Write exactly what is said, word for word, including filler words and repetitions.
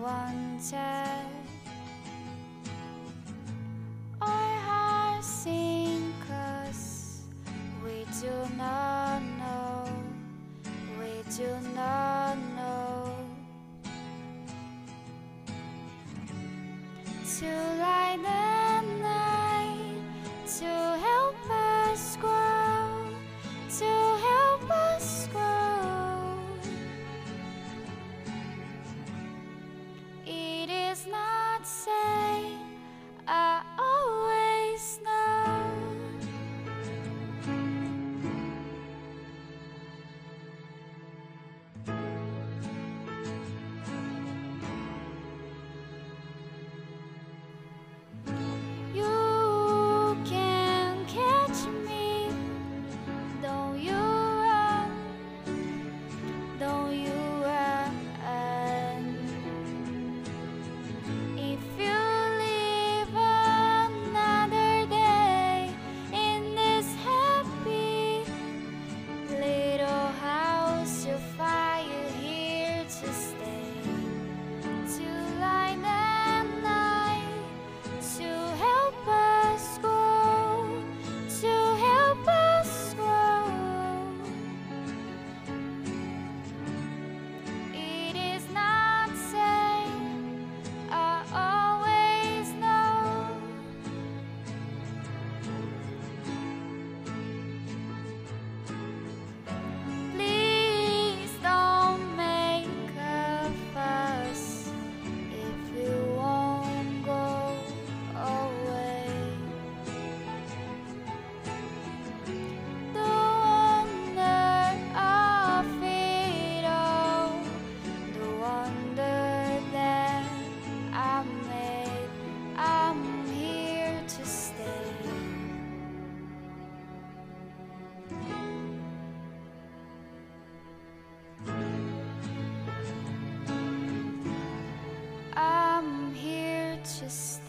wanted. Our hearts sink 'cause we do not know, we do not know. To light the night, to help us grow, to help us grow. It is not safe, I always know. You can catch me, don't you run, don't you run. If you live another day in this happy little house, you'll find you here to stay, to light the night, to help us grow, to help us grow. It is not safe, I always know. Please don't make a fuss if you won't go away. The wonder of it all, the wonder that I made, I'm here to stay. I'm here to stay.